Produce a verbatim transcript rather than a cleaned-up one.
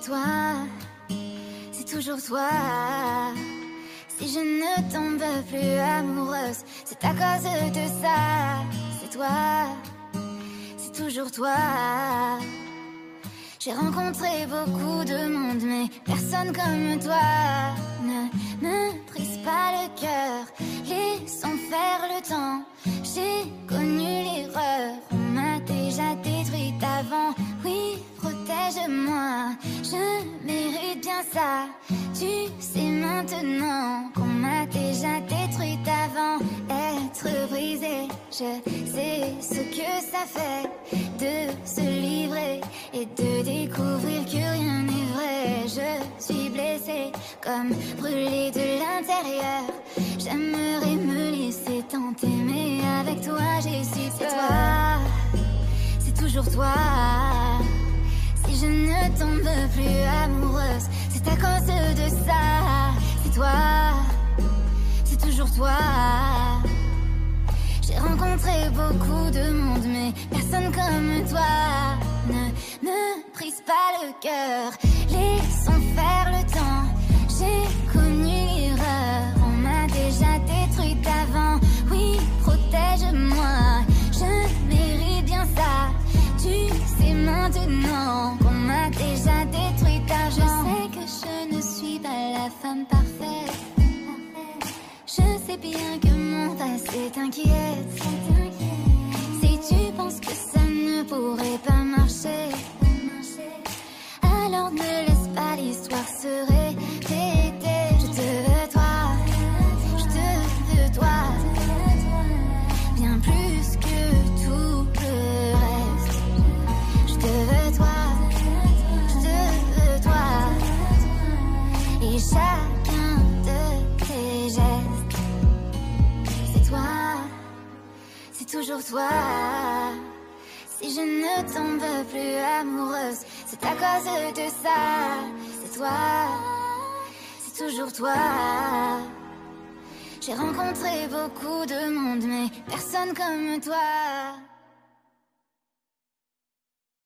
toi, c'est toujours toi. Si je ne tombe plus amoureuse, c'est à cause de ça. C'est toi, c'est toujours toi. J'ai rencontré beaucoup de monde, mais personne comme toi. Ne me brise pas le cœur, laissons faire le temps. J'ai connu l'erreur, on m'a déjà détruite avant. Oui, protège-moi, je mérite bien ça. Tu sais maintenant qu'on m'a déjà détruite avant. Être brisée, je sais ce que ça fait de se livrer et de découvrir que rien n'est vrai. Je suis blessée, comme brûlée de l'intérieur. J'aimerais me laisser tenter, mais avec toi j'ai su. C'est toi, c'est toujours toi. Si je ne tombe plus amoureuse, c'est à cause de ça. C'est toi, c'est toujours toi. J'ai rencontré beaucoup de monde, mais personne comme toi. Ne me brise pas le cœur, laissons faire le temps. J'ai connu l'erreur, on m'a déjà détruite avant. Oui, protège-moi, je mérite bien ça. Tu sais maintenant qu'on m'a déjà détruite avant. Je sais que je ne suis pas la femme parfaite. Je sais bien que mon passé t'inquiète. Si tu penses que ça ne pourrait pas marcher, alors ne laisse pas l'histoire se répéter. Je te veux toi, je te veux toi, bien plus que tout le reste. Je te veux toi, je te veux toi, et chacun de tes gestes. C'est toi, c'est toujours toi. Si je ne tombe plus amoureuse, c'est à cause de ça. C'est toi, c'est toujours toi. J'ai rencontré beaucoup de monde, mais personne comme toi.